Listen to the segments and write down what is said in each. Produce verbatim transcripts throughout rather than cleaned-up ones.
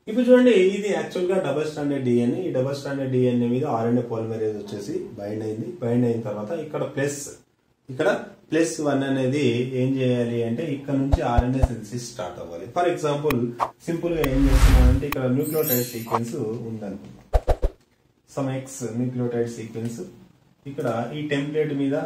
ఇప్పుడు చూడండి, ఇది యాక్చువల్ గా డబుల్ స్టాండర్డ్ డిఎన్ఏ. ఈ డబుల్ స్టాండర్డ్ డిఎన్ఏ మీద ఆర్ఎన్ఏ పాలిమరేజ్ వచ్చేసి బైండ్ అయింది. బైండ్ అయిన తర్వాత ఇక్కడ ప్లస్ ఇక్కడ ప్లస్ వన్ అనేది ఏం చేయాలి అంటే ఇక్కడ నుంచి ఆర్ఎన్ఏ సింథసిస్ స్టార్ట్ అవ్వాలి. ఫర్ ఎగ్జాంపుల్ సింపుల్ గా ఏం చేస్తున్నామంటే ఇక్కడ న్యూక్లియోటైడ్ సీక్వెన్స్ ఉందనుకుందాం. సమ్ ఎక్స్ న్యూక్లియోటైడ్ సీక్వెన్స్ ఇక్కడ ఈ టెంప్లెట్ మీద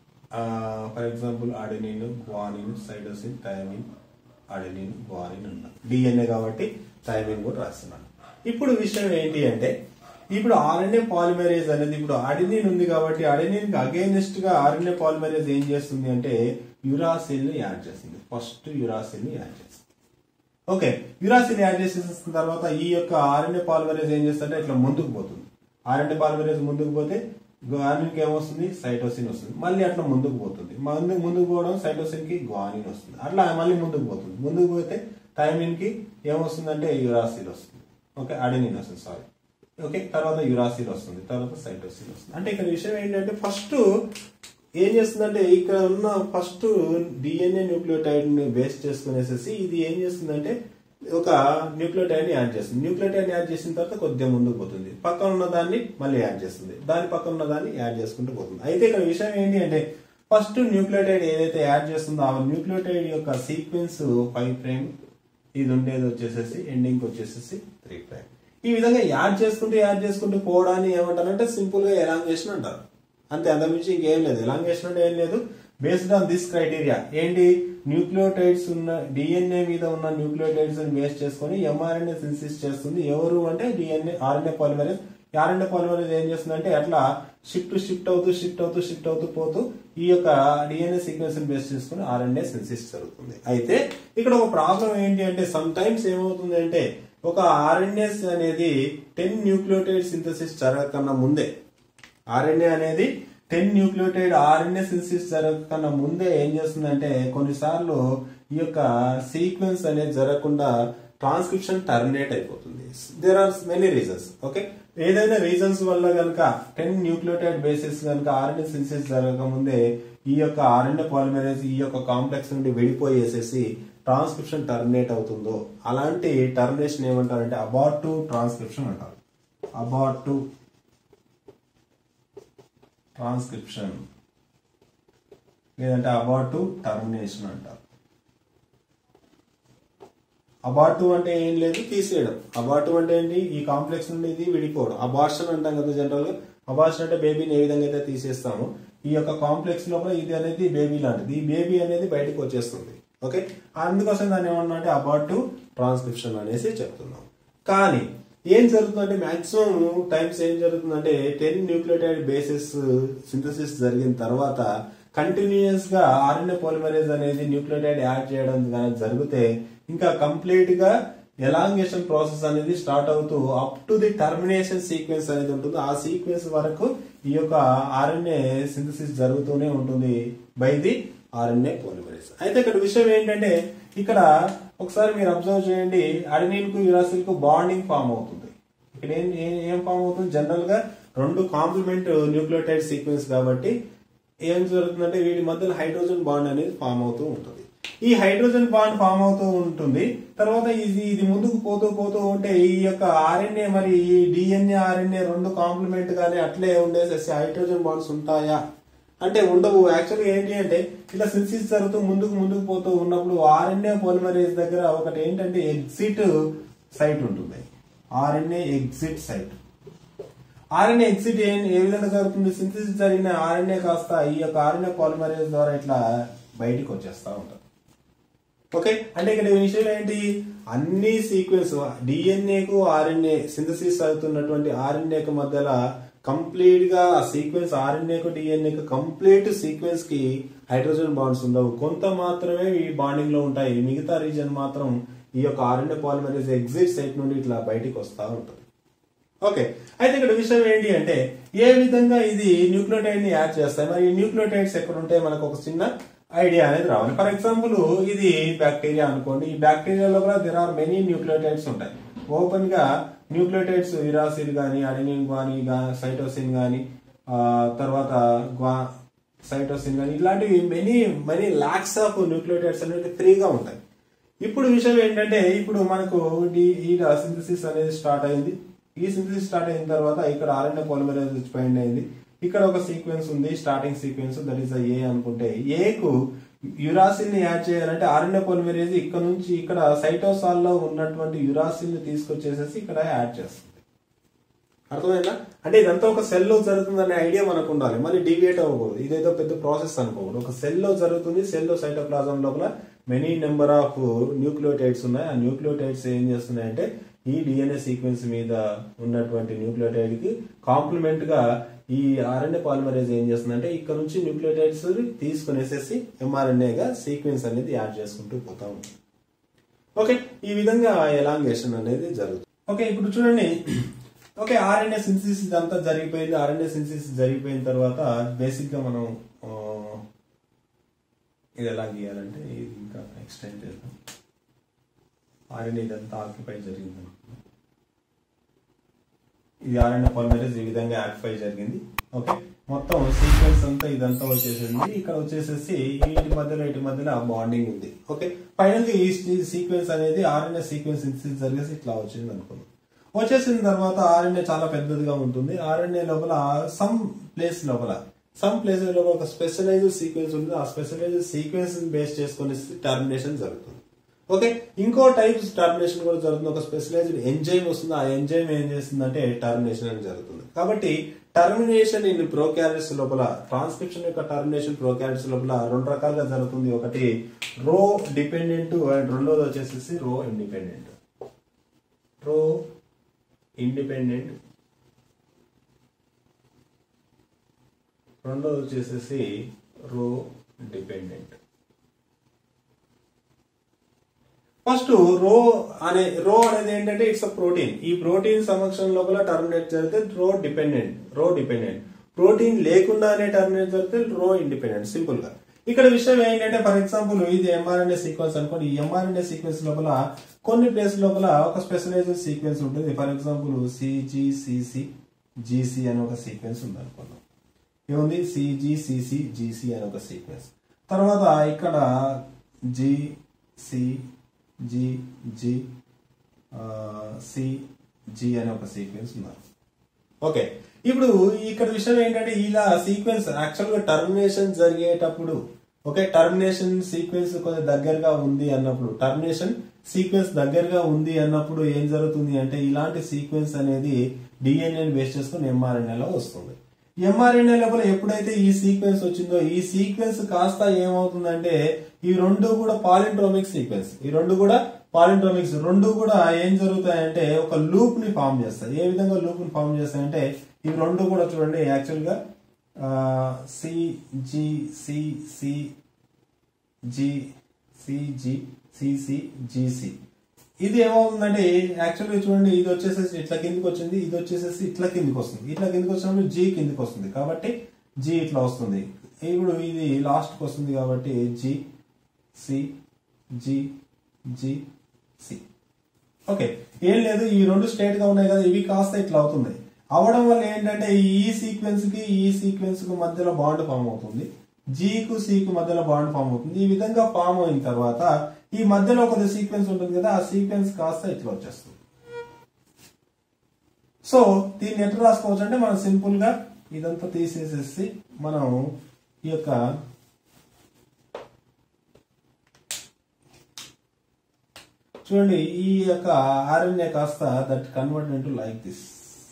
for example adenine, guanine, cytosine, thymine, adenine, guanine ఉన్నాయి. డిఎన్ఏ కాబట్టి థైమిన్ కూడా రాస్తున్నాను. ఇప్పుడు విషయం ఏంటి అంటే ఇప్పుడు ఆర్ఎన్ఏ పాలిమరేజ్ అనేది ఇప్పుడు అడెనిన్ ఉంది కాబట్టి అడెనిన్ కి అగైనెస్ట్ గా ఆర్ఎన్ఏ పాలిమరేజ్ ఏం చేస్తుంది అంటే యురాసిల్ ని యాడ్ చేస్తుంది. ఫస్ట్ యురాసిల్ ని యాడ్ చేస్తుంది. ఓకే, యురాసిల్ యాడ్ చేసేసిన తర్వాత ఈ యొక్క ఆర్ఎన్ఏ పాలిమరేజ్ ఏం చేస్తుంటే ఇట్లా ముందుకు పోతుంది. ఆర్ఎన్ఏ పాలిమరేజ్ ముందుకు పోతే గ్వానిన్ కి ఏమొస్తుంది, సైటోసిన్ వస్తుంది. మళ్ళీ అట్లా ముందుకు పోతుంది. ముందుకు ముందుకు పోవడం సైటోసిన్ కి గ్వానిన్ వస్తుంది. అట్లా మళ్ళీ ముందుకు పోతుంది. ముందుకు పోతే థైమిన్ కి ఏమొస్తుందంటే యురాసిల్ వస్తుంది. ఓకే, అడెనిన్ వస్తుంది, సారీ. ఓకే, తర్వాత యురాసిల్ వస్తుంది, తర్వాత సైటోసిన్ వస్తుంది. అంటే ఇక్కడ విషయం ఏంటంటే ఫస్ట్ ఏం చేస్తుందంటే ఇక్కడ ఉన్న ఫస్ట్ డిఎన్ఏ న్యూక్లియోటైడ్ ని బేస్ చేసుకునేసేసి ఇది ఏం చేస్తుందంటే ఒక న్యూక్లియోటైడ్ ని యాడ్ చేస్తుంది. న్యూక్లియోటైడ్ యాడ్ చేసిన తర్వాత కొద్దిగా ముందుకు పోతుంది. పక్కన ఉన్న దాన్ని మళ్ళీ యాడ్ చేస్తుంది. దాని పక్కన ఉన్న దాన్ని యాడ్ చేసుకుంటూ పోతుంది. అయితే ఇక్కడ విషయం ఏంటి అంటే ఫస్ట్ న్యూక్లియోటైడ్ ఏదైతే యాడ్ చేస్తుందో ఆ న్యూక్లియోటైడ్ యొక్క సీక్వెన్స్ ఫైవ్ ప్రైమ్, ఇది ఉండేది వచ్చేసేసి ఎండింగ్ వచ్చేసేసి త్రీ ప్రైమ్. ఈ విధంగా యాడ్ చేసుకుంటూ యాడ్ చేసుకుంటూ పోవడాన్ని ఏమంటారంటే సింపుల్ గా ఎలాంగేషన్ అంటారు. అంతే, అంతకుమించి ఇంకేం లేదు. ఎలాంగేషన్ అంటే ఏం లేదు. బేస్డ్ ఆన్ దిస్ క్రైటీరియా ఏంటి, న్యూక్లియోటైడ్స్ ఉన్న డిఎన్ఏ మీద ఉన్న న్యూక్లియోటైడ్స్ ని బేస్ చేసుకుని ఎంఆర్ఎన్ఏ సింథసిస్ చేస్తుంది. ఎవరు అంటే DNA RNA polymerase. RNA polymerase ఏం చేస్తుందంటే అట్లా షిఫ్ట్ షిఫ్ట్ అవుతూ షిఫ్ట్ అవుతూ షిఫ్ట్ అవుతూ పోతూ ఈ యొక్క డిఎన్ఏ సీక్వెన్స్ ని బేస్ చేసుకుని ఆర్ఎన్ఏ సింథసిస్ జరుగుతుంది. అయితే ఇక్కడ ఒక ప్రాబ్లం ఏంటి అంటే సమ్ టైమ్స్ ఏమవుతుంది అంటే ఒక ఆర్ఎన్ఏస్ అనేది టెన్ న్యూక్లియోటైడ్ సింథసిస్ జరగకన్నా ముందే ఆర్ఎన్ఏ అనేది టెన్ న్యూక్లియోటైడ్ ఆర్ఎన్ఏ సింథసిస్ జరగకన్నా ముందే ఏం చేస్తుందంటే కొన్నిసార్లు ఈ యొక్క సీక్వెన్స్ అనేది జరగకుండా ట్రాన్స్క్రిప్షన్ టర్మినేట్ అయిపోతుంది. There are many reasons. Okay, ఏదైనా రీజన్స్ వల్ల కనుక టెన్ న్యూక్లియోటైడ్ బేసిస్ కనుక ఆర్ఎన్ఏ సింథసిస్ జరగక ముందే ఈ యొక్క ఆర్ఎన్ఏ పాలిమరేజ్ ఈ యొక్క కాంప్లెక్స్ నుండి విడిపోయేసేసి ట్రాన్స్క్రిప్షన్ టర్మినేట్ అవుతుందో అలాంటి టర్మినేషన్ ఏమంటారంటే అబార్టివ్ ట్రాన్స్క్రిప్షన్ అంటారు. అబార్టివ్ ట్రాన్స్క్రిప్షన్ లేదంటే అబార్టివ్ టర్మినేషన్ అంటారు. అబార్టివ్ అంటే ఏం లేదు, తీసేయడం. అబార్టివ్ అంటే ఏంటి, ఈ కాంప్లెక్స్ నుండి ఇది విడిపోవడం. అబార్షన్ అంటాం కదా జనరల్ గా. అబార్షన్ అంటే బేబీని ఏ విధంగా అయితే తీసేస్తామో ఈ యొక్క కాంప్లెక్స్ లోపల ఇది అనేది బేబీ లాంటిది. ఈ బేబీ అనేది బయటకు వచ్చేస్తుంది. ఓకే, అందుకోసం దాన్ని ఏమన్నా అంటే అబార్టివ్ ట్రాన్స్క్రిప్షన్ అనేసి చెప్తున్నాం. కానీ ఏం జరుగుతుందంటే మాక్సిమం టైమ్స్ ఏం జరుగుతుందంటే టెన్ న్యూక్లియోటైడ్ బేసిస్ సింథసిస్ జరిగిన తర్వాత కంటిన్యూస్ గా ఆర్ఎన్ఏ పాలిమరేజ్ అనేది న్యూక్లియోటైడ్ యాడ్ చేయడం జరిగితే ఇంకా కంప్లీట్ గా ఎలాంగేషన్ ప్రాసెస్ అనేది స్టార్ట్ అవుతూ up to the termination sequence అనేది ఉంటుంది. ఆ సీక్వెన్స్ వరకు ఈ యొక్క ఆర్ఎన్ఏ సింథసిస్ జరుగుతూనే ఉంటుంది బై ది ఆర్ఎన్ఏ పాలిమరేజ్. అయితే ఇక్కడ విషయం ఏంటంటే ఇక్కడ ఒకసారి మీరు అబ్జర్వ్ చేయండి, అడెనిన్ కు యురాసిల్ కు బాండింగ్ ఫామ్ అవుతుంది. ఇక్కడ ఏం ఏం ఫామ్ అవుతుంది, జనరల్ గా రెండు కాంప్లిమెంట్ న్యూక్లియోటైడ్ సీక్వెన్స్ కాబట్టి ఏం జరుగుతుందంటే వీటి మధ్యలో హైడ్రోజన్ బాండ్ అనేది ఫామ్ అవుతూ ఉంటుంది. ఈ హైడ్రోజన్ బాండ్ ఫామ్ అవుతూ ఉంటుంది. తర్వాత ఇది ఇది ముందుకు పోతూ పోతూ ఉంటే ఈ యొక్క ఆర్ఎన్ఏ మరి ఈ డిఎన్ఏ ఆర్ఎన్ఏ రెండు కాంప్లిమెంట్ గానే అట్లే ఉండేసేసి హైడ్రోజన్ బాండ్స్ ఉంటాయా అంటే ఉండవు. యాక్చువల్గా ఏంటి అంటే ఇలా సింథసిస్ జరుగుతూ ముందుకు ముందుకు పోతూ ఉన్నప్పుడు ఆర్ఎన్ఏ పాలిమరేజ్ దగ్గర ఒకటి ఏంటంటే ఎగ్జిట్ సైట్ ఉంటుంది. RNA exit site. RNA exit ఏ విధంగా జరుగుతుంది, సింథసిస్ జరిగిన ఆర్ఎన్ఏ కాస్త ఈ యొక్క ఆర్ఎన్ఏ పాలిమరేజ్ ద్వారా ఇట్లా బయటికి వచ్చేస్తా ఉంటుంది. ఓకే, అంటే ఇక్కడ విషయం ఏంటి, అన్ని సీక్వెన్స్ డిఎన్ఏకు ఆర్ఎన్ఏ సింథసిస్ అవుతున్నటువంటి ఆర్ఎన్ఏకు మధ్యలో కంప్లీట్ గా ఆ సీక్వెన్స్ ఆర్ఎన్ఏకు డిఎన్ఏకు కంప్లీట్ సీక్వెన్స్ కి హైడ్రోజన్ బాండ్స్ ఉండవు. కొంత మాత్రమే ఈ బాండింగ్ లో ఉంటాయి. మిగతా రీజన్ మాత్రం ఈ యొక్క ఆర్ఎన్ఏ పాలిమరేజ్ ఎగ్జిట్ సైట్ నుండి ఇట్లా బయటికి వస్తా ఉంటుంది. ఓకే, అయితే ఇక్కడ విషయం ఏంటి అంటే ఏ విధంగా ఇది న్యూక్లియోటైడ్ ని యాడ్ చేస్తాయి, మరి ఈ న్యూక్లియోటైడ్స్ ఎక్కడ ఉంటాయి మనకు ఒక చిన్న ఐడియా అనేది రావాలి. ఫర్ ఎగ్జాంపుల్ ఇది బ్యాక్టీరియా అనుకోండి. ఈ బ్యాక్టీరియాలో కూడా దెర్ ఆర్ మెనీ న్యూక్లియోటైడ్స్ ఉంటాయి. ఓపెన్ గా న్యూక్లియోటైడ్స్ యురాసిల్ గానీ, అడెనిన్ గానీ, సైటోసిన్ గానీ, తర్వాత గ్వా సైటోసిన్ గానీ ఇలాంటివి many many lakhs of nucleotides అనేవి ఫ్రీగా ఉంటాయి. ఇప్పుడు విషయం ఏంటంటే ఇప్పుడు మనకు ఈ సింథసిస్ అనేది స్టార్ట్ అయింది. ఈ సింథసిస్ స్టార్ట్ అయిన తర్వాత ఇక్కడ ఆర్ఎన్ఏ పాలిమరేజ్ బైండ్ అయింది. ఇక్కడ ఒక సీక్వెన్స్ ఉంది, starting sequence, that is A అనుకుంటే ఏ కు యురాసిల్ ని యాడ్ చేయాలంటే ఆర్ఎన్ఏ పాలిమరేజ్ ఇక్కడ నుంచి ఇక్కడ సైటోసాల్ లో ఉన్నటువంటి యురాసిల్ ని తీసుకొచ్చేసేసి ఇక్కడ యాడ్ చేస్తుంది. అర్థమైందా? అంటే ఇదంతా ఒక సెల్ లో జరుగుతుందనే ఐడియా మనకు ఉండాలి. మళ్ళీ డివియేట్ అవ్వకూడదు, ఇదేదో పెద్ద ప్రాసెస్ అనుకోకూడదు. ఒక సెల్ లో జరుగుతుంది. సెల్ లో సైటోప్లాజం లోపల మెనీ నెంబర్ ఆఫ్ న్యూక్లియోటైడ్స్ ఉన్నాయి. ఆ న్యూక్లియోటైడ్స్ ఏం చేస్తున్నాయంటే ఈ డిఎన్ఏ సీక్వెన్స్ మీద ఉన్నటువంటి న్యూక్లియోటైడ్ కి కాంప్లిమెంట్ గా ఈ ఆర్ఎన్ఏ పాలిమరేజ్ ఏం చేస్తుందంటే ఇక్కడ నుంచి న్యూక్లియోటైడ్స్ తీసుకునేసేసి ఎంఆర్ఎన్ఏగా సీక్వెన్స్ అనేది యాడ్ చేసుకుంటూ పోతాం. ఓకే, ఈ విధంగా ఎలాంగేషన్ అనేది జరుగుతుంది. ఓకే, ఇప్పుడు చూడండి. ఓకే, ఆర్ఎన్ఏ సింథసిస్ ఇదంతా జరిగిపోయింది. ఆర్ఎన్ఏ సింథసిస్ జరిగిపోయిన తర్వాత బేసిక్ గా మనం ఇది ఎలా గీయాలంటే ఇది ఇంకా ఎక్స్టెండ్ చేద్దాం. ఆర్ఎన్ఏ ఇదంతా ఆక్యుపై జరిగింది. ఇది ఆర్ఎన్ఏ పాలిమరేజ్ ఈ విధంగా ఆక్యుపై జరిగింది. ఓకే, మొత్తం సీక్వెన్స్ అంతా ఇదంతా వచ్చేసింది. ఇక్కడ వచ్చేసేసి వీటి మధ్యలో ఇటు మధ్యలో బాండింగ్ ఉంది. ఓకే, ఫైనల్ గా ఈ సీక్వెన్స్ అనేది ఆర్ఎన్ఏ సీక్వెన్స్ సింథసిస్ జరిగేసి ఇట్లా వచ్చింది అనుకుందాం. వచ్చేసిన తర్వాత ఆర్ఎన్ఏ చాలా పెద్దదిగా ఉంటుంది. ఆర్ఎన్ఏ లోపల సమ్ ప్లేస్ లోపల సమ్ ప్లేస్ లోపల ఒక స్పెషలైజ్డ్ సీక్వెన్స్ ఉంటుంది. ఆ స్పెషలైజ్డ్ సీక్వెన్స్ బేస్ చేసుకుని టర్మినేషన్ జరుగుతుంది. ఓకే, ఇంకో టైప్ టర్మినేషన్ కూడా జరుగుతుంది. ఒక స్పెషలైజ్డ్ ఎంజైమ్ వస్తుంది. ఆ ఎంజైమ్ ఏం చేస్తుందంటే టర్మినేషన్ అని జరుగుతుంది. కాబట్టి టర్మినేషన్ ఇన్ ప్రోకారియోట్స్ లోపల, ట్రాన్స్క్రిప్షన్ యొక్క టర్మినేషన్ ప్రోకారియోట్స్ లోపల రెండు రకాలుగా జరుగుతుంది. ఒకటి రో డిపెండెంట్ అండ్ రెండోది వచ్చేసి రో ఇండిపెండెంట్. రో ఇండిపెండెంట్ రెండోది వచ్చేసేసి రో డిపెండెంట్. ఫస్ట్ రో అనే రో అనేది ఏంటంటే ఇట్స్ అ ప్రోటీన్. ఈ ప్రోటీన్ సమక్షం లోపల టర్మినేట్ జరిగితే రో డిపెండెంట్. రో డిపెండెంట్ ప్రోటీన్ లేకుండానే టర్మినేట్ జరిగితే రో ఇండిపెండెంట్. సింపుల్ గా ఇక్కడ విషయం ఏంటంటే ఫర్ ఎగ్జాంపుల్ ఇది ఎంఆర్ఎన్ఏ సీక్వెన్స్ అనుకోండి. ఈ ఎంఆర్ఎన్ఏ సీక్వెన్స్ లోపల కొన్ని ప్లేస్ లోపల ఒక స్పెషలైజ్డ్ సీక్వెన్స్ ఉంటుంది. ఫర్ ఎగ్జాంపుల్ సిజిసిసి జిసి అనే ఒక సీక్వెన్స్ ఉంది అనుకున్నాం. ఏముంది? సిజిసిసి జిసి అనే ఒక సీక్వెన్స్. తర్వాత ఇక్కడ G C G G C G అనే ఒక సీక్వెన్స్ ఉన్నారు. ఓకే, ఇప్పుడు ఇక్కడ విషయం ఏంటంటే ఇలా సీక్వెన్స్ యాక్చువల్ గా టర్మినేషన్ జరిగేటప్పుడు, ఓకే, టర్మినేషన్ సీక్వెన్స్ కొంచెం దగ్గరగా ఉంది అన్నప్పుడు, టర్మినేషన్ సీక్వెన్స్ దగ్గరగా ఉంది అన్నప్పుడు ఏం జరుగుతుంది అంటే ఇలాంటి సీక్వెన్స్ అనేది డిఎన్ఏని బేస్ చేసుకుని ఎంఆర్ఎన్ఏలో వస్తుంది. ఎంఆర్ఎన్ఏ లోపల ఎప్పుడైతే ఈ సీక్వెన్స్ వచ్చిందో ఈ సీక్వెన్స్ కాస్త ఏమవుతుందంటే ఈ రెండు కూడా పాలిండ్రోమిక్ సీక్వెన్స్, ఈ రెండు కూడా పాలిండ్రోమిక్స్ రెండు కూడా ఏం జరుగుతాయంటే ఒక లూప్ ని ఫామ్ చేస్తాయి. ఏ విధంగా లూప్ ని ఫామ్ చేస్తాయంటే ఇవి రెండు కూడా చూడండి యాక్చువల్ గా C G C C G C G C C G C. ఇది ఏమవుతుందంటే యాక్చువల్గా చూడండి ఇది వచ్చేసేసి ఇట్లా కిందికి వచ్చింది, ఇది వచ్చేసేసి ఇట్లా కిందికి వస్తుంది. ఇట్లా కిందికి వచ్చినప్పుడు జి కిందికి వస్తుంది కాబట్టి జి ఇట్లా వస్తుంది. ఇప్పుడు ఇది లాస్ట్ కి వస్తుంది కాబట్టి G C G G C. Okay, ఏం లేదు, ఈ రెండు స్ట్రైట్ గా ఉన్నాయి కదా, ఇవి కాస్త ఇట్లా అవుతుంది. అవడం వల్ల ఏంటంటే ఈ సీక్వెన్స్ కి ఈ సీక్వెన్స్ కు మధ్యలో బాండ్ ఫామ్ అవుతుంది. జీ కు సి కు మధ్యలో బాండ్ ఫామ్ అవుతుంది. ఈ విధంగా ఫామ్ అయిన తర్వాత ఈ మధ్యలో ఒక సీక్వెన్స్ ఉంటుంది కదా, ఆ సీక్వెన్స్ కాస్త ఇట్లా వచ్చేస్తుంది. సో దీన్ని ఎట్లా రాసుకోవచ్చు అంటే మనం సింపుల్ గా ఇదంతా తీసేసేసి మనం ఈ యొక్క చూడండి ఈ యొక్క ఆర్ఎన్ఏ కాస్త that convert into like this.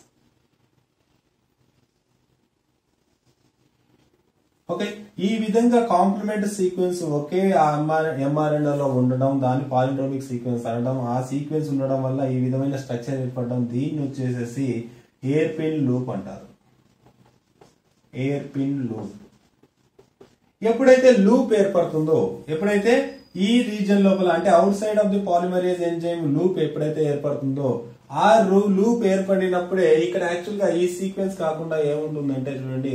Okay, ఈ విధంగా కాంప్లిమెంట్ సీక్వెన్స్ ఒకే ఎంఆర్ఎన్ఏ లో ఉండడం, దాన్ని పాలిండ్రోమిక్ సీక్వెన్స్ అనడం, ఆ సీక్వెన్స్ ఉండడం వల్ల ఈ విధమైన స్ట్రక్చర్ ఏర్పడడం, దీన్ని వచ్చేసేసి ఎయిర్ పిన్ లూప్ అంటారు. Hairpin loop. ఎప్పుడైతే లూప్ ఏర్పడుతుందో, ఎప్పుడైతే ఈ రీజన్ లోపల అంటే outside of the polymerase enzyme loop ఎప్పుడైతే ఏర్పడుతుందో ఆ లూప్ ఏర్పడినప్పుడే ఇక్కడ యాక్చువల్ గా ఈ సీక్వెన్స్ కాకుండా ఏముంటుందంటే చూడండి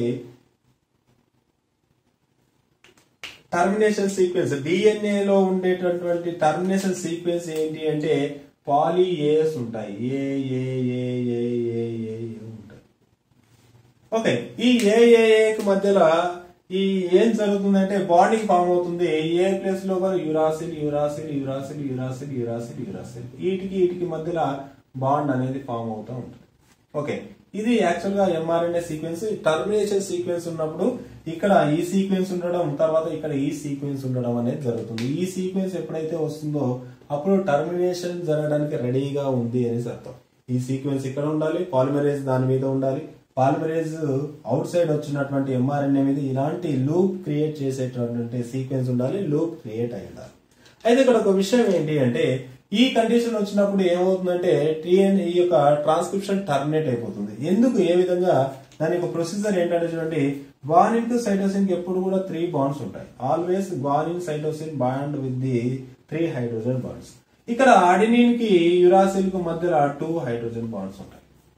టర్మినేషన్ సీక్వెన్స్. డిఎన్ఏ లో ఉండేటటువంటి టర్మినేషన్ సీక్వెన్స్ ఏంటి అంటే పాలీ ఏస్ ఉంటాయి. ఏ ఏ ఏ ఏ ఏ ఉంటాయి. ఓకే, ఈ ఏ ఏ కి మధ్యలో ఈ ఏం జరుగుతుందంటే బాండింగ్ ఫామ్ అవుతుంది. ఏ ప్లేస్ లో uracil uracil uracil uracil uracil uracil వీటికి వీటికి మధ్యలో బాండ్ అనేది ఫామ్ అవుతూ ఉంటుంది. ఓకే, ఇది యాక్చువల్ గా ఎంఆర్ఎన్ఏ సీక్వెన్స్. టర్మినేషన్ సీక్వెన్స్ ఉన్నప్పుడు ఇక్కడ ఈ సీక్వెన్స్ ఉండడం, తర్వాత ఇక్కడ ఈ సీక్వెన్స్ ఉండడం అనేది జరుగుతుంది. ఈ సీక్వెన్స్ ఎప్పుడైతే వస్తుందో అప్పుడు టర్మినేషన్ జరగడానికి రెడీగా ఉంది అనేసి అర్థం. ఈ సీక్వెన్స్ ఇక్కడ ఉండాలి, పాలిమరేజ్ దాని మీద ఉండాలి. పాలిమరేజ్ అవుట్ సైడ్ వచ్చినటువంటి ఎంఆర్ఎన్ఏ మీద ఇలాంటి లూప్ క్రియేట్ చేసేటటువంటి సీక్వెన్స్ ఉండాలి, లూప్ క్రియేట్ అయి ఉండాలి. అయితే ఇక్కడ ఒక విషయం ఏంటి అంటే ఈ కండిషన్ వచ్చినప్పుడు ఏమవుతుందంటే టీఎన్ ఈ యొక్క ట్రాన్స్క్రిప్షన్ టర్మినేట్ అయిపోతుంది. ఎందుకు, ఏ విధంగా, దాని యొక్క ప్రొసీజర్ ఏంటంటే చూడండి, గ్వానిన్ టు సైటోసిన్ కి ఎప్పుడు కూడా త్రీ బాండ్స్ ఉంటాయి. Always guanine cytosine bond with the three hydrogen bonds. ఇక్కడ అడినిన్ కి యురాసిల్ కు మధ్యలో టూ హైడ్రోజన్ బాండ్స్ ఉంటాయి.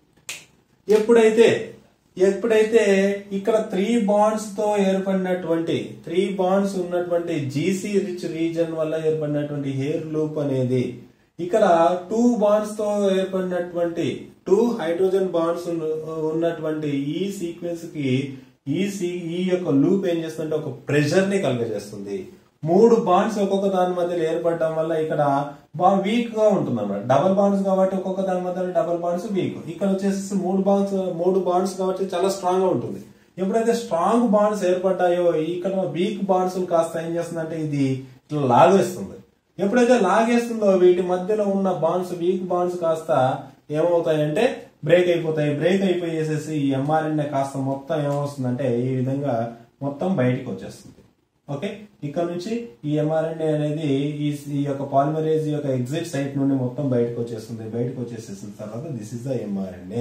ఎప్పుడైతే ఎప్పుడైతే ఇక్కడ త్రీ బాండ్స్ తో ఏర్పడినటువంటి త్రీ బాండ్స్ ఉన్నటువంటి జీసీ రిచ్ రీజన్ వల్ల ఏర్పడినటువంటి హెయిర్ లూప్ అనేది ఇక్కడ టూ బాండ్స్ తో ఏర్పడినటువంటి టూ హైడ్రోజన్ బాండ్స్ ఉన్నటువంటి ఈ సీక్వెన్స్ కి ఈ ఈ యొక్క లూప్ ఏం చేస్తుందంటే ఒక ప్రెషర్ ని కలుగజేస్తుంది. మూడు బాండ్స్ ఒక్కొక్క దాని మధ్యలో ఏర్పడటం వల్ల ఇక్కడ బాండ్ వీక్ గా ఉంటుంది అన్నమాట. డబల్ బాండ్స్ కాబట్టి ఒక్కొక్క దాని మధ్యలో డబల్ బాండ్స్ వీక్. ఇక్కడ వచ్చేసి మూడు బాండ్స్ మూడు బాండ్స్ కాబట్టి చాలా స్ట్రాంగ్ గా ఉంటుంది. ఎప్పుడైతే స్ట్రాంగ్ బాండ్స్ ఏర్పడ్డాయో ఇక్కడ వీక్ బాండ్స్ కాస్త ఏం చేస్తుందంటే ఇది ఇట్లా లాగేస్తుంది. ఎప్పుడైతే లాగేస్తుందో వీటి మధ్యలో ఉన్న బాండ్స్ వీక్ బాండ్స్ కాస్త ఏమవుతాయంటే బ్రేక్ అయిపోతాయి. బ్రేక్ అయిపోయేసేసి ఈ ఎంఆర్ఎన్ఏ కాస్త మొత్తం ఏమవుతుందంటే ఈ విధంగా మొత్తం బయటికి వచ్చేస్తుంది. ఓకే, ఇక్కడ నుంచి ఈ ఎంఆర్ఎన్ఏ అనేది ఈ యొక్క పాలిమరేజ్ యొక్క ఎగ్జిట్ సైట్ నుండి మొత్తం బయటకు వచ్చేస్తుంది. బయటకు వచ్చేసేసిన తర్వాత this is the mRNA.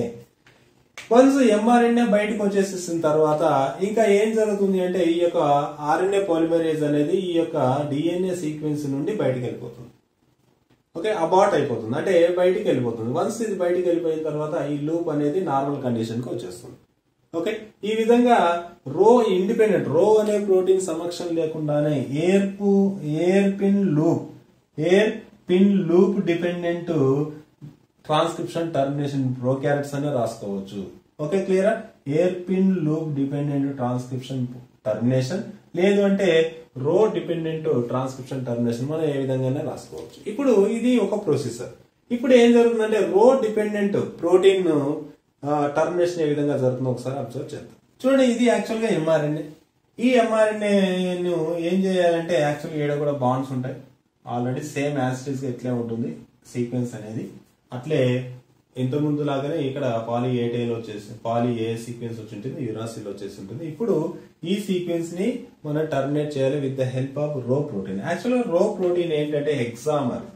Once mRNA బయటకు వచ్చేసేసిన తర్వాత ఇంకా ఏం జరుగుతుంది అంటే ఈ యొక్క ఆర్ఎన్ఏ పాలిమరేజ్ అనేది ఈ యొక్క డిఎన్ఏ సీక్వెన్స్ నుండి బయటకు వెళ్ళిపోతుంది. ఓకే, అబార్ట్ అయిపోతుంది, అంటే బయటికి వెళ్ళిపోతుంది. వన్స్ ఇది బయటికి వెళ్ళిపోయిన తర్వాత ఈ లూప్ అనేది నార్మల్ కండిషన్ కి వచ్చేస్తుంది. ఓకే, ఈ విధంగా రో ఇండిపెండెంట్ రో అనే ప్రోటీన్ సమక్షం లేకుండానే ఎయిర్ పు hairpin loop hairpin loop dependent transcription termination prokaryotes అనే రాసుకోవచ్చు. ఓకే, క్లియరా? Hairpin loop dependent transcription termination, లేదు అంటే రో డిపెండెంట్ ట్రాన్స్క్రిప్షన్ టర్మినేషన్ మనం ఏ విధంగానే రాసుకోవచ్చు. ఇప్పుడు ఇది ఒక ప్రొసీజర్. ఇప్పుడు ఏం జరుగుతుందంటే రో డిపెండెంట్ ప్రోటీన్ టర్మినేషన్ ఏ విధంగా జరుగుతుందో ఒకసారి అబ్జర్వ్ చేద్దాం. చూడండి, ఇది యాక్చువల్ గా ఎంఆర్ఎన్ఏ. ఈ ఎంఆర్ఎన్ఏను ఏం చేయాలంటే యాక్చువల్గా ఏడ కూడా బాండ్స్ ఉంటాయి. ఆల్రెడీ సేమ్ యాసిడ్స్ గా ఇట్లే ఉంటుంది సీక్వెన్స్ అనేది. అట్లే ఇంత ముందు లాగానే ఇక్కడ పాలీ ఏ టైల్ వచ్చేసి పాలీ ఏ సీక్వెన్స్ వచ్చి ఉంటుంది, యురాసిల్ వచ్చేసి ఉంటుంది. ఇప్పుడు ఈ సీక్వెన్స్ ని మనం టర్మినేట్ చేయాలి with the help of rho protein. Actual గా రో ప్రోటీన్ ఏంటంటే hexamer,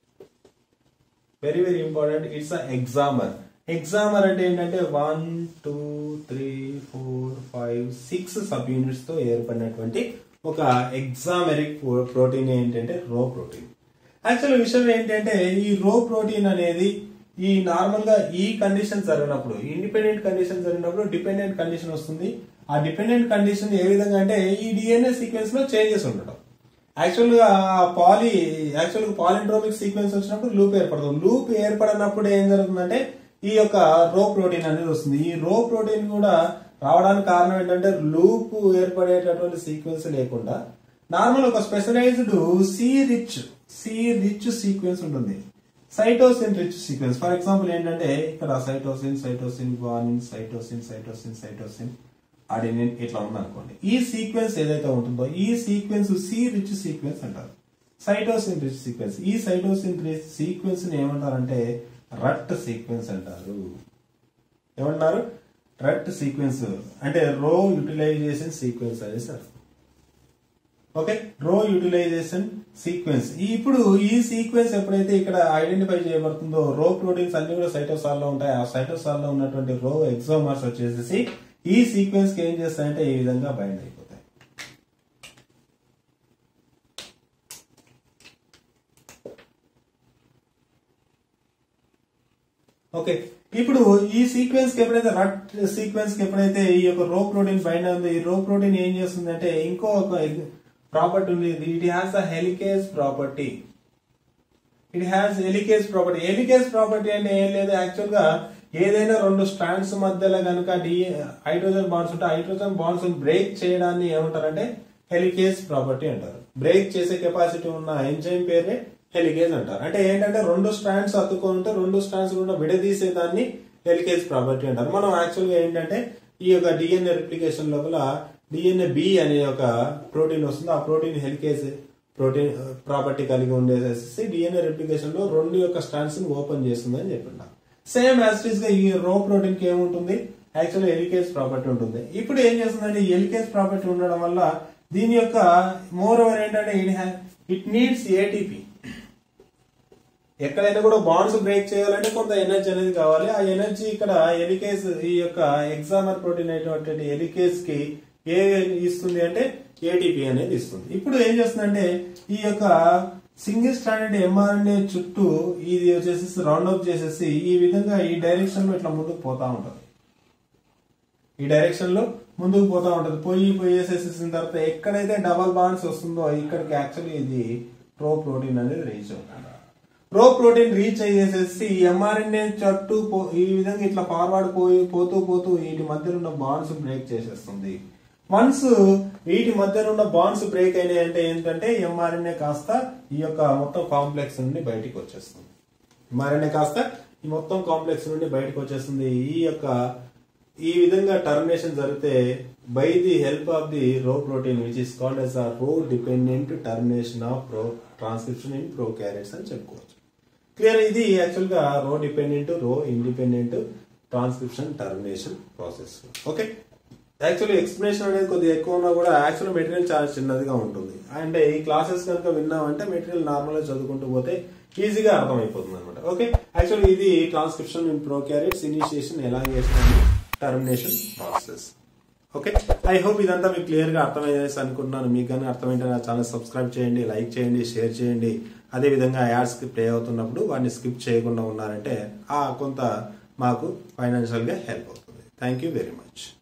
very very important. It's a hexamer. Hexamer అంటే ఏంటంటే one two three four five six subunits తో ఏర్పడినటువంటి ఒక హెక్సామెరిక్ ప్రోటీన్ ఏంటంటే రో ప్రోటీన్. యాక్చువల్ విషయం ఏంటంటే ఈ రో ప్రోటీన్ అనేది ఈ నార్మల్ గా ఈ కండిషన్ జరిగినప్పుడు ఇండిపెండెంట్ కండిషన్ జరిగినప్పుడు డిపెండెంట్ కండిషన్ వస్తుంది. ఆ డిపెండెంట్ కండిషన్ ఏ విధంగా అంటే ఈ డిఎన్ఏ సీక్వెన్స్ లో చేంజెస్ ఉండడం. యాక్చువల్ గా పాలీ యాక్చువల్ గా పాలిండ్రోమిక్ సీక్వెన్స్ వచ్చినప్పుడు లూప్ ఏర్పడుతుంది. లూప్ ఏర్పడినప్పుడు ఏం జరుగుతుందంటే ఈ యొక్క రో ప్రోటీన్ అనేది వస్తుంది. ఈ రో ప్రోటీన్ కూడా రావడానికి కారణం ఏంటంటే లూప్ ఏర్పడేటటువంటి సీక్వెన్స్ లేకుండా నార్మల్ ఒక specialized C rich C rich sequence ఉంటుంది, cytosine rich sequence. For example ఏంటంటే ఇక్కడ cytosine cytosine guanine cytosine cytosine cytosine adenine ఇట్లా ఉందనుకోండి. ఈ సీక్వెన్స్ ఏదైతే ఉంటుందో ఈ సీక్వెన్స్ సి రిచ్ సీక్వెన్స్ అంటారు, సైటోసిన్ రిచ్ సీక్వెన్స్. ఈ సైటోసిన్ రిచ్ సీక్వెన్స్ ని ఏమంటారంటే రట్ సీక్వెన్స్ అంటారు. ఏమంటారు? రట్ సీక్వెన్స్ అంటే రో యూటిలైజేషన్ సీక్వెన్స్ అనేసి అర్థం. ఓకే, రో యూటిలైజేషన్ సీక్వెన్స్. ఇప్పుడు ఈ సీక్వెన్స్ ఎప్పుడైతే ఇక్కడ ఐడెంటిఫై చేయబడుతుందో రో ప్రోటీన్స్ అన్ని కూడా సైటోసాల్ లో ఉంటాయి. ఆ సైటోసాల్ లో ఉన్నటువంటి రో ఎక్సోమర్స్ వచ్చేసి ఈ సీక్వెన్స్ కి ఏం చేస్తాయంటే ఈ విధంగా బైండ్ అయిపోతాయి. ఓకే, ఇప్పుడు ఈ సీక్వెన్స్ కి ఎప్పుడైతే రట్ సీక్వెన్స్ కి ఎప్పుడైతే ఈ యొక్క రో ప్రోటీన్ బైండ్ అవుతుంది, ఈ రో ప్రోటీన్ ఏం చేస్తుందంటే ఇంకో ఒక ప్రాపర్టీ ఉంది. It has a helicase property. It has helicase property. Helicase property అంటే ఏం లేదు, యాక్చువల్ గా ఏదైనా రెండు స్ట్రాండ్స్ మధ్యలో కనుక డి హైడ్రోజన్ బాండ్స్ ఉంటే హైడ్రోజన్ బాండ్స్ బ్రేక్ చేయడాన్ని ఏమంటారంటే హెలికేజ్ ప్రాపర్టీ అంటారు. బ్రేక్ చేసే కెపాసిటీ ఉన్న ఎంజైమ్ పేరే హెలికేజ్ అంటారు. అంటే ఏంటంటే రెండు స్ట్రాండ్స్ అతుక్కొని ఉంటే రెండు స్ట్రాండ్స్ కూడా విడదీసే దాన్ని హెలికేజ్ ప్రాపర్టీ అంటారు. మనం యాక్చువల్ గా ఏంటంటే ఈ యొక్క డిఎన్ఏ రిప్లికేషన్ లోపల డిఎన్ఏ బి అనే ఒక ప్రోటీన్ వస్తుంది. ఆ ప్రోటీన్ హెలికేజ్ ప్రోటీన్ ప్రాపర్టీ కలిగి ఉండేసేసి డిఎన్ఏ రిప్లికేషన్ లో రెండు యొక్క స్ట్రాండ్స్ ని ఓపెన్ చేస్తుంది అని చెప్పింటాం. సేమ్ యాజ్ గా ఈ రో ప్రోటీన్ కి ఏముంటుంది, యాక్చువల్ హెలికేజ్ ప్రాపర్టీ ఉంటుంది. ఇప్పుడు ఏం చేస్తుందంటే ఈ హెలికేజ్ ప్రాపర్టీ ఉండడం వల్ల దీని యొక్క మోర్ ఓవర్ ఏంటంటే ఇట్ నీడ్స్ ఏటీపీ. ఎక్కడైనా కూడా బాండ్స్ బ్రేక్ చేయాలంటే కొంత ఎనర్జీ అనేది కావాలి. ఆ ఎనర్జీ ఇక్కడ హెలికేజ్ ఈ యొక్క ఎగ్జామర్ ప్రోటీన్ అయినటువంటి హెలికేజ్ కి ఏ ఇస్తుంది అంటే ఏటీపీ అనేది ఇస్తుంది. ఇప్పుడు ఏం చేస్తుందంటే ఈ యొక్క సింగిల్ స్ట్రాండెడ్ ఎంఆర్ఎన్ఏ చుట్టూ ఇది వచ్చేసి రౌండ్ అప్ చేసేసి ఈ విధంగా ఈ డైరెక్షన్ లో ఇట్లా ముందుకు పోతా ఉంటది. ఈ డైరెక్షన్ లో ముందుకు పోతా ఉంటది. పోయి పోయేసేసిన తర్వాత ఎక్కడైతే డబల్ బాండ్స్ వస్తుందో ఇక్కడికి యాక్చువల్లీ ఇది ప్రో ప్రోటీన్ అనేది రీచ్ అవుతుంది. ప్రో ప్రోటీన్ రీచ్ అయ్యేసేసి ఎంఆర్ఎన్ఏ చుట్టూ ఈ విధంగా ఇట్లా ఫార్వర్డ్ పోయి పోతూ పోతూ వీటి మధ్యలో ఉన్న బాండ్స్ బ్రేక్ చేసేస్తుంది. వన్స్ వీటి మధ్యలో ఉన్న బాండ్స్ బ్రేక్ అయినాయి అంటే ఏంటంటే ఎంఆర్ఎన్ఏ కాస్త ఈ యొక్క మొత్తం కాంప్లెక్స్ నుండి బయటికి వచ్చేస్తుంది. ఎంఆర్ఎన్ఏ కాస్త ఈ మొత్తం కాంప్లెక్స్ నుండి బయటకు వచ్చేస్తుంది. ఈ యొక్క ఈ విధంగా టర్మినేషన్ జరిగితే by the help of the rho protein which is called as a rho dependent termination of pro transcription in prokaryotes అని చెప్పుకోవచ్చు. క్లియర్. ఇది యాక్చువల్ గా rho dependent rho independent transcription termination process. Okay, actually explanation అనేది కొద్దిగా ఎక్కువ ఉన్నా కూడా actual material చాలా చిన్నదిగా ఉంటుంది. అండ్ ఈ క్లాసెస్ కనుక విన్నామంటే మెటీరియల్ నార్మల్ గా చదువుకుంటూ పోతే ఈజీగా అర్థమైపోతుంది అనమాట. ఓకే, యాక్చువల్లీ ఇది transcription in prokaryotes initiation, elongation, termination process. Okay, I hope ఇదంతా మీకు క్లియర్ గా అర్థమయ్యేసి అనుకుంటున్నాను. మీకు కానీ అర్థమైతే నా ఛానల్ సబ్స్క్రైబ్ చేయండి, లైక్ చేయండి, షేర్ చేయండి. అదే విధంగా యాడ్స్ కి ప్లే అవుతున్నప్పుడు వాటిని స్కిప్ చేయకుండా ఉన్నారంటే ఆ కొంత మాకు ఫైనాన్షియల్ గా హెల్ప్ అవుతుంది. Thank you very much.